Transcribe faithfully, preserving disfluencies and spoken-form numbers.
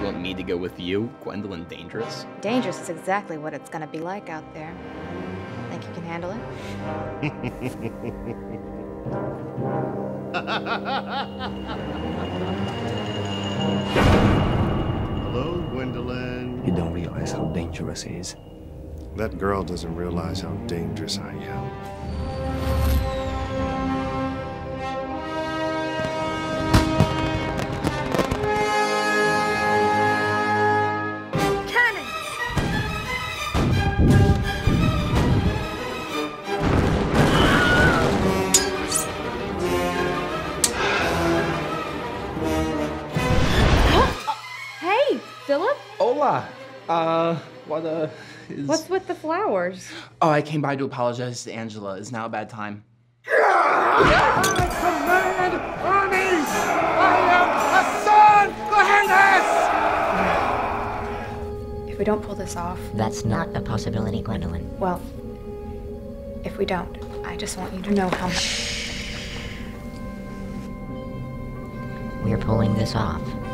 want me to go with you, Gwendolyn Dangerous? Dangerous is exactly what it's gonna be like out there. Think you can handle it? Hello, Gwendolyn. You don't realize how dangerous it is. That girl doesn't realize how dangerous I am. Philip? Hola. Uh, what, uh, is... What's with the flowers? Oh, I came by to apologize to Angela. Is now a bad time? I command armies! I am Hassan Cohenus! If we don't pull this off... That's not a possibility, Gwendolyn. Well, if we don't, I just want you to know how much... We're pulling this off.